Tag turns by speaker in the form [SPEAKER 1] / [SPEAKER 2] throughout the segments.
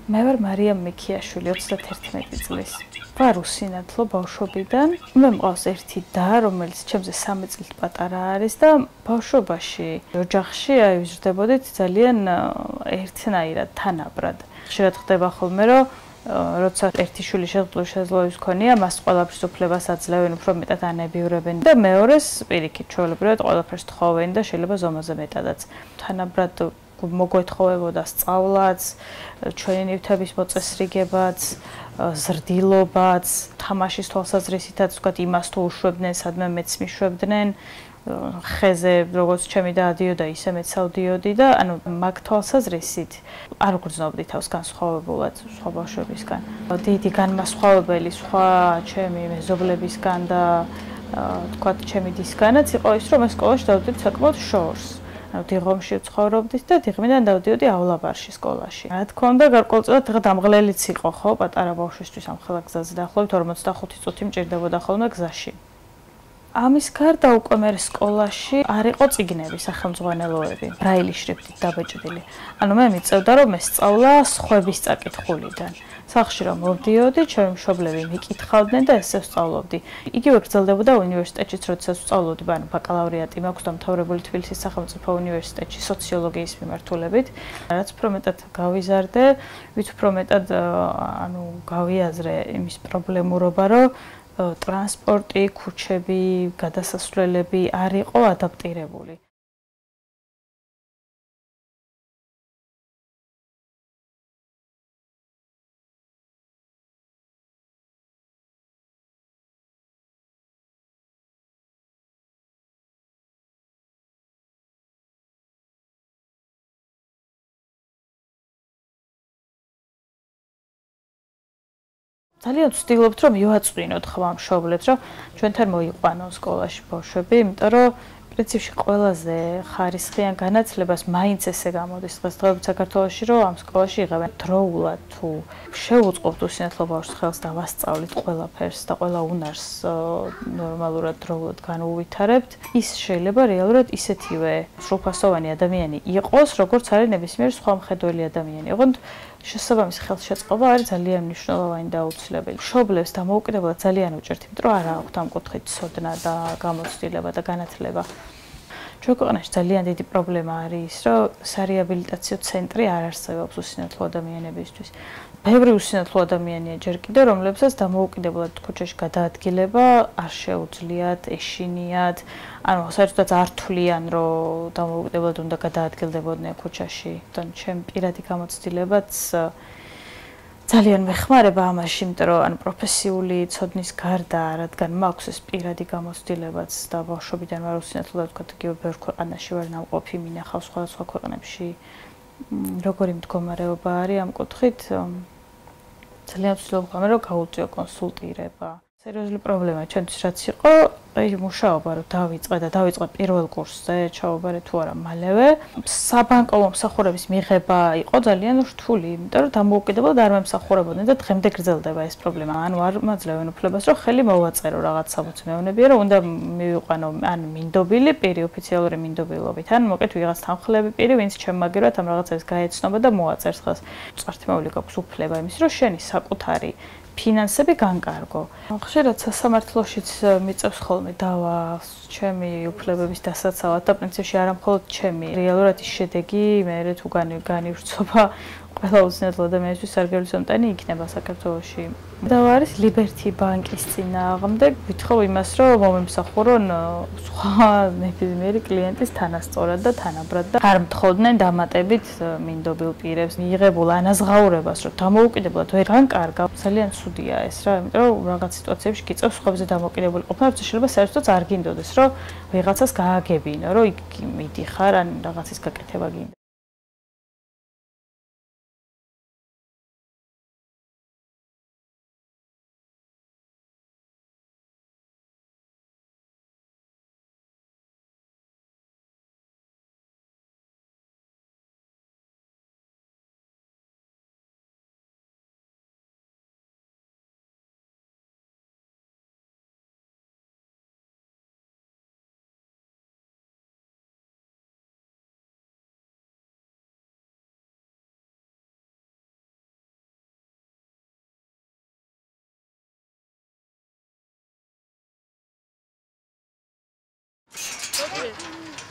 [SPEAKER 1] მე ვარ მარიამ მიქიაშვილი, 31 წლის. ვარ უსინათლო ბავშვობიდან. მე მყავს ერთი და, რომელიც ჩემზე 3 წლით პატარა არის და ბავშვობაში ოჯახში აი ვიზრდებოდით ძალიან ერთნაირად, თანაბრად. ხშირად ხდება ხოლმე, რომ როცა ერთი შვილი შეძლებს ქონია, მას ყველაფრის უფლებას აძლევენ, უფრო მეტად ანებიურებენ და მეორეს პირიქით ჩვეულებრივად ყველაფერს თხოვენ და შეიძლება ზომაზე მეტადაც. თანაბრად მოგვეთხოვებოდა სწავლაც, ჩვენი ნივთების მოწესრიგებაც, ზრდილობაც, თამაშის თვალსაზრისითაც ვთქვათ, იმას თუ უშვებდნენ, სადმე მეც მიშვებდნენ. ხეზე როგორც ჩემი და ადიოდა, ისე მეც ავდიოდი და ანუ მაგ თვალსაზრისით არ გრძნობდი თავს განსხვავებულად სხვა ბავშვებისგან. დიდი განმასხვავებელი სხვა ჩემი მეზობლებისგან და ვთქვათ, ჩემი დისგანაც იყო ის, რომ მე სკოლაში დავდივდი საკმაოდ შორს. ანუ დიღომში ვცხოვრობდით და დიღმიდან დავდიოდი ავლაბარში სკოლაში. რა თქმა უნდა, გარკვეულწილად დღე დამღლელიც იყო, ხო, პატარა ბავშვისთვის ამ ხელა გზაზე დაახლოებით 45 წუთი მჭირდებოდა ხოლმე გზაში. ამის გარდა უკვე მე სკოლაში არ იყო წიგნები, სახელმძღვანელოები, ბრაილის შრიფტით დაბეჭდილი. ანუ მე მიწევდა, რომ ესწავლა სხვების წაკითხულიდან. სახლში რომ მოვდიოდი, ჩემი მშობლები მიკითხავდნენ და ესე ვსწავლობდი. იგივე გრძელდებოდა უნივერსიტეტშიც, როდესაც ვსწავლობდი, ანუ ბაკალავრიატი მაქვს დამთავრებული თბილისის სახელმწიფო უნივერსიტეტში სოციოლოგიის მიმართულებით. რაც უფრო მეტად გავიზარდე, ვით უფრო მეტად ანუ გავიაზრე იმის პრობლემურობა, რომ ტრანსპორტი, ქუჩები, გადასასვლელები არ იყო ადაპტირებული. ძალიან ვცდილობთ, რომ მივაწვინოთ ხო ამ მშობლებს, რომ ჩვენთან მოიყვანონ სკოლაში ბავშვები, იმიტომ რომ პრინციპში ყველაზე ხარისხიან განათლებას მაინც ესე გამოდის დღესდღეობით საქართველოში, რომ ამ სკოლაში იღებენ დროულად თუ შეუწყობთ უსინათლო ბავშვს ხელს და ვასწავლით ყველაფერს და ყველა უნარს ნორმალურად დროულად განუვითარებთ, ის შეიძლება რეალურად ისეთივე სრულფასოვანი ადამიანი იყოს, როგორც არის ნებისმიერ სხვა მხედველი ადამიანი. ოღონდ შესაბამისი ხელშეწყობა არის ძალიან მნიშვნელოვანი და აუცილებელი. მშობლებს დამოუკიდებლად ძალიან უჭერთ, იმიტომ რომ არ აქვთ ამ კუთხით ცოდნა და გამოცდილება და განათლება. ჩვენ ქვეყანაში ძალიან დიდი პრობლემა არის ის, რომ სარეაბილიტაციო ცენტრი არ არსებობს უსინათლო ადამიანებისთვის. ბევრი უსინათლო ადამიანია ჯერ კიდევ, რომლებსაც დამოუკიდებლად ქუჩაში გადაადგილება არ შეუძლიათ, ეშინიათ, ანუ საერთოდ არ თვლიან, რომ დამოუკიდებლად უნდა გადაადგილდებოდნენ ქუჩაში. ჩემ პირადი გამოცდილებაც ძალიან მეხმარება ამაში, იმიტომ რომ ანუ პროფესიული ცოდნის გარდა, რადგან მაქვს ეს პირადი გამოცდილებაც და ბავშვობიდან ვარ უსინათლო და ვთქვათ, იგივე ბევრ ქვეყანაში ვარ ნამყოფი, მინახავ სხვადასხვა ქვეყნებში როგორი მდგომარეობა არის ამ კუთხით. ძალიან ვცდილობ ხოლმე, რომ გაუწიო კონსულტირება. სერიოზული პრობლემა ჩვენთვის რაც იყო, აი მუშაობა რომ დავიწყე პირველ კურსზე, ჩავაბარე თუ არა მალევე. საბანკო მომსახურების მიღება იყო ძალიან რთული, იმიტომ რომ დამოუკიდებლად არ მემსახურებოდნენ და დღემდე გრძელდება ეს პრობლემა. ანუ არ მაძლევენ უფლებას, რომ ხელი მოვაწერო რაღაც სამოცმეონებია, რომ უნდა მივიყვანო ან მინდობილი პირი, ოფიციალური მინდობილობით, ან მოკეთ ვიღაც თანხმლები პირი, ვინც ჩემმაგერად ამ რაღაცებს გაეცნობა და მოაწერს ხელს. წართმეული გაქვს უფლება იმის, რომ შენი საკუთარი ფინანსები განკარგო. ხშირად სასამართლოშიც მიწევს ხოლმე დავა ჩემი უფლებების დასაცავად და პრინციპში არა მხოლოდ ჩემი. რეალურად ის შედეგი მე თუ განივრცობა ყველა უსინათლო ადამიანისთვის სარგებლობის მომტანი იქნება საქართველოში. დავა არის ლიბერთი ბანკის წინააღმდეგ. ვითხოვ იმას, რომ მომემსახურონ სხვა ნებისმიერი კლიენტის თანასწორად და თანაბრად და არ მთხოვდნენ დამატებით მინდობილ პირებს მიიღებულ ანაზღაურებას, რომ დამოუკიდებლად ვერ განკარგავ. ძალიან ცუდია ეს რა, იმიტომ რომ რაღაც სიტუაციებში გიწევს სხვებზე დამოკიდებული ყოფნა, როცა შეიძლება საერთოდ არ გინდოდეს, რომ ვიღაცას გააგებინო, რომ იქ მიდიხარ ან რაღაცის გაკეთება გინდა.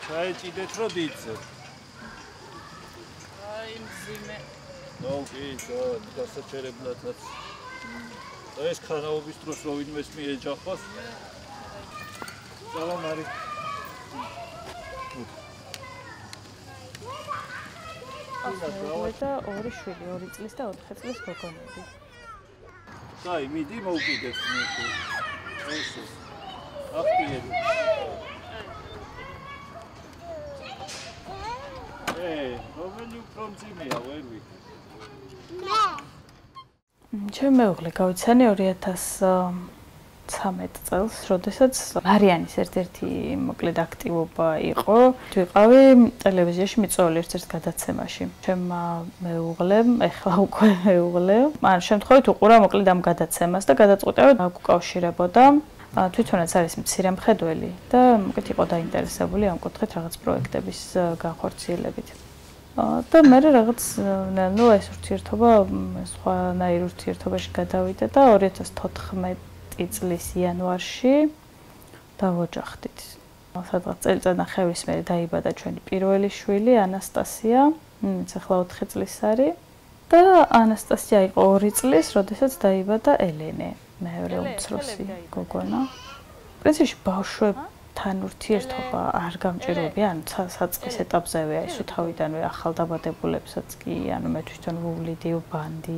[SPEAKER 2] ჩაეჭიდეთ რომ დიძე.
[SPEAKER 1] აი მძიმე.
[SPEAKER 2] ნუ კი, დასაჩერებლადაც. ეს ხანაობის დროს რო ვინმეს მიეჯახოს. სალამ არის.
[SPEAKER 1] და ორი შვილი, 2 წლის და 4 წლის გოგონები.
[SPEAKER 2] აი, მიდი მოვკიდეთ მე. ეს. ახტიები. რომელი უფრო მძიმეა, ვერ ვიცი.
[SPEAKER 1] ჩემ მეუღლე გავიცანი 2013 წელს, როდესაც მარიანის ერთ-ერთი მოკლედ აქტივობა იყო. ვიყავი ტელევიზიაში მიწვეული ერთ-ერთ გადაცემაში. ჩემმა მეუღლემ, ეხლა უკვე მეუღლე, ან შემთხვევით უყურა მოკლედ ამ გადაცემას და გადაწყვიტა რომ გუკავშირებოდა. თვითონაც არის მცირე მხედველი და მოკლედ იყო დაინტერესებული ამ კუთხით რაღაც პროექტების განხორციელებით. და მე რაღაც ნუ ეს ურთიერთობა სხვანაირ ურთიერთობაში გადავიდა და 2014 წლის იანვარში დავოჯახდით. სადღაც წელიწადნახევრის მერე დაიბადა ჩვენი პირველი შვილი ანასტასია, ახლა 4 წლის არის და ანასტასია იყო 2 წლის, როდესაც დაიბადა ელენე, მეორე უმცროსი გოგონა. პრინციპში ბავშვებთან ურთიერთობა არ გამჭირვებია, ანუ საწყის ეტაპზევე ის თავიდანვე ახალდაბადებულებსაც კი, ანუ მე თვითონ ვუვლიდი, ვბანდი,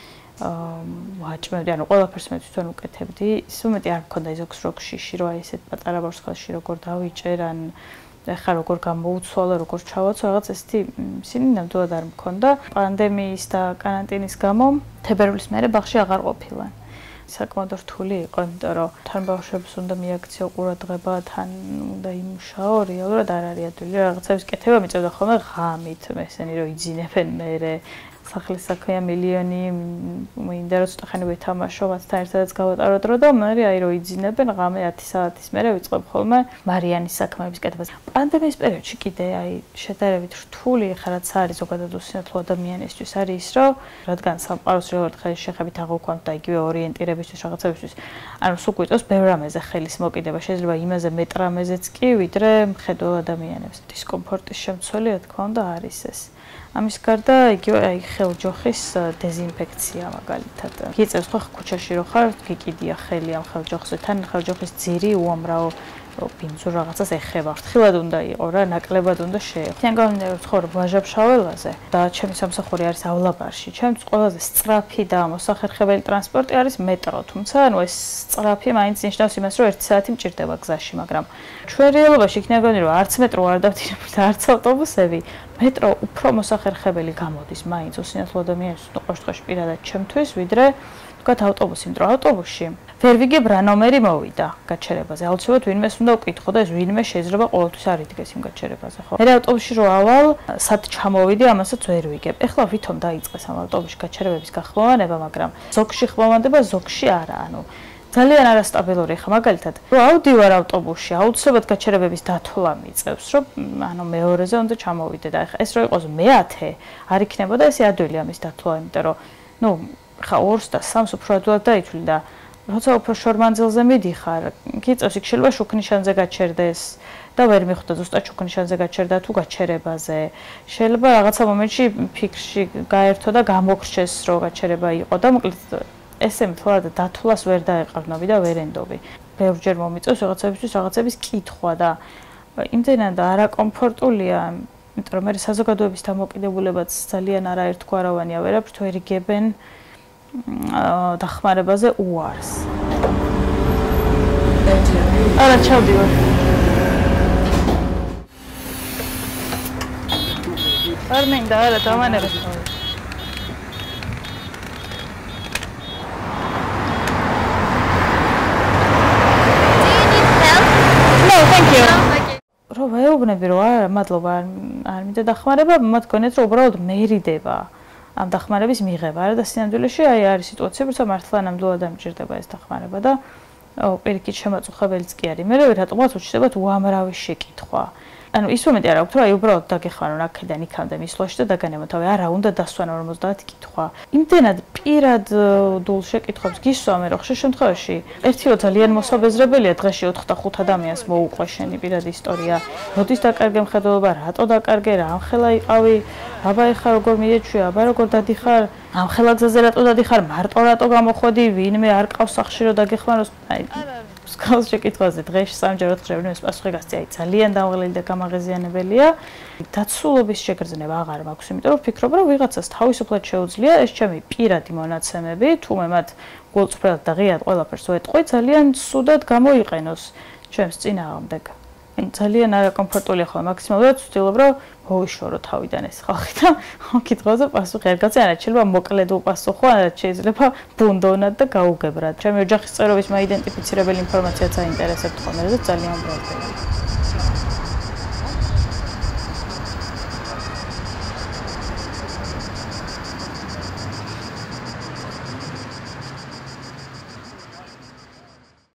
[SPEAKER 1] ვაჭმევდი, ანუ ყველაფერს მე თვითონ უკეთებდი. ის უმეტი არ მქონდა ზოგს როგში, რომ აი ესეთ პატარა ბავშვში როგორ დავიჭერ, ან ეხლა როგორ გამოუცვალო, როგორ ჩავაცო, რაღაც ესეთი ისინი ნამდვილად არ მქონდა. პანდემიის და კარანტინის გამო თებერვლის მერე ბაღში აღარ ყოფილან. საკმაოდ რთული იყო, იმიტომ რომ თან ბავშვებს უნდა მიაქციო ყურადღება, თან უნდა იმუშაო, რეალურად არ არის ადვილი. რაღაცების კეთება მიწევდა ხოლმე ღამით, ესენი რომ იძინებენ მერე. სახლის საქმეა მილიონი, მინდა რომ ცოტახანი ვეთამაშო, მათთან ერთადაც გავატარო დრო და მე აი რომ იძინებენ ღამე 10 საათის მერე ვიწყებ ხოლმე მარიანის საქმეების კეთებას. პანდემიის პერიოდში კიდე აი შედარებით რთული ხა რაც არის ზოგადად უსინათლო ადამიანისთვის არის ის რომ რადგან სამყაროს რეალურად ხელის შეხებით აღვქვამთ და იგივე ორიენტირებისთვის რაღაცებისთვის ანუ სულ გვიწევს ბევრ რამეზე ხელის მოკიდება შეიძლება იმაზე მეტ რამეზეც კი ვიდრე მხედველ ადამიანებს. დისკომფორტის შემცველი რა თქმა უნდა არის ეს. ამის გარდა იგივე აი ხელჯოხის დეზინფექცია მაგალითად. გიწევს ხო ქუჩაში რო ხარ, გიკიდია ხელი ამ ხელჯოხზე, თან ხელჯოხის ძირი უამრავ ბინძურ რაღაცას ეხება. ფრთხილად უნდა იყო რა, ნაკლებად უნდა შეეხო. თან გამომდინარე ვცხოვრობ ვაჟა-ფშაველაზე და ჩემი სამსახური არის ავლაბარში. ჩემს ყველაზე სწრაფი და მოსახერხებელი ტრანსპორტი არის მეტრო, თუმცა ანუ ეს სწრაფი მაინც ნიშნავს იმას, რომ 1 საათი მჭირდება გზაში, მაგრამ ჩვენ რეალობაში იქნება გონი რომ არც მეტრო არ დავთინებთ და არც ავტობუსები. მეტრო უფრო მოსახერხებელი გამოდის მაინც უსინათლო ადამიანებს ყოველ შემთხვევაში პირადად ჩემთვის, ვიდრე თქვათ ავტობუსი, იმიტომ რომ ავტობუსში ვერ ვიგებ რა ნომერი მოვიდა გაჩერებაზე. აუცილებლად ვინმეს უნდა ვკითხო და ეს ვინმე შეიძლება ყოველთვის არ იდგეს იმ გაჩერებაზე, ხო? მე ავტობუსში რო ავალ, სად ჩამოვიდი, ამასაც ვერ ვიგებ. ეხლა ვითომ დაიწყეს ამ ავტობუსში გაჩერებების გახმოვანება, მაგრამ ზოგში ხმოვანდება, ზოგში არა, ანუ ძალიან არასტაბილური ხა მაგალითად რომ ავდივარ ავტობუსში აუცილებლად გაჩერებების დათვლა მიწევს რომ ანუ მეორეზე უნდა ჩამოვიდე და ეხა ეს რო იყოს მე-10 არ იქნებოდა ესე ადვილი ამის დათვლა იმიტომ რომ ნუ ხა 2 და 3 უფრო ადვილად დაითვლი და როცა უფრო შორ მანძილზე მიდიხარ გიწევს იქ შეიძლება შუქნიშანზე გაჩერდეს და ვერ მიხვდა ზუსტად შუქნიშანზე გაჩერდა თუ გაჩერებაზე შეიძლება რაღაცა მომენტში ფიქრში გაერთო და გამოგრჩეს რომ გაჩერება იყო და მოკლედ ესე მთლად დათვლას ვერ დაეყარნობი და ვერ ენდობი. ბევრჯერ მომიწევს რაღაცებისთვის რაღაცების კითხვა და იმდენად არაკომფორტულია, იმიტომ რომ მე საზოგადოების დამოკიდებულებაც ძალიან არაერთგვაროვანია, ვერაფრით ვერ იგებენ დახმარებაზე უარს. არა, ჩავდივარ. არ მინდა, არა, დამანერებ. რო ვეუბნები რომ არა მადლობა არ მინდა დახმარება მათ გონიათ რომ უბრალოდ მერიდება ამ დახმარების მიღება არა და სინამდვილეში აი არის სიტუაცია როცა მართლა ნამდვილად ამჭირდება ეს დახმარება და პირიქით შემაწუხებელიც კი არის მე რატომაც უჩნდებათ უამრავი შეკითხვა ანუ ის მომენტი არ აქვს, რომ აი უბრალოდ დაგეხმარო აქედან იქამდე მისვლაში და დაგანემოთავე. არა, უნდა დასვანო 50 კითხვა. იმდენად პირად დულ შეკითხვებს გისვა მე, რომ ხშირ შემთხვევაში ერთიო ძალიან მოსაბეზრებელია დღეში 4-5 ადამიანს მოუყვე შენი პირადი ისტორია. როდის დაკარგე მხედველობა, რატო დაკარგე, რა ამხელა იყავი, აბა ეხა როგორ მიეჩვი, აბა როგორ დადიხარ, ამხელა გზაზე რატო დადიხარ, მარტო რატო გამოხვედი, ვინმე არ ყავს სახში რომ დაგეხმაროს. აი სკოლას შეკითხვაზე დღეში 3-4 ხრივ პასუხი გასცი, აი ძალიან დამღლელი და გამაღიზიანებელია. დაცულობის შეგრძნება აღარ მაქვს, იმიტომ რომ ვფიქრობ, რომ ვიღაცას თავისუფლად შეუძლია ეს ჩემი პირადი მონაცემები, თუ მე მათ გულწრფელად და ღიად ყველაფერს ვეტყვი, ძალიან სუდად გამოიყენოს ჩემს წინააღმდეგ. ძალიან არაკომფორტულია ხოლმე მაქსიმალურად ვცდილობ, რომ მოვიშორო თავიდან ეს ხალხი და კითხვაზე პასუხი არ გაცე, არა შეიძლება მოკლედ უპასუხო, არა შეიძლება ბუნდოვნად და გაუგებრად. ჩემი ოჯახის წევრების მაიდენტიფიცირებელი ინფორმაციაც აინტერესებთ ხოლმე, რადგან ძალიან ბრალდება.